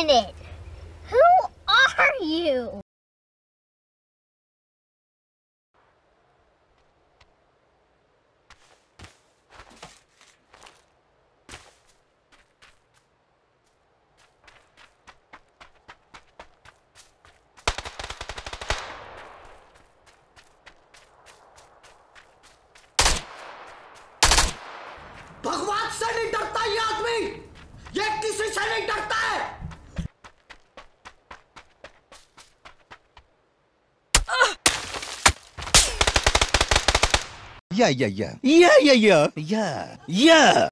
minute! Who are you? भगवान से नहीं डरता ये आदमी, ये किसी से नहीं डरता है। Yeah.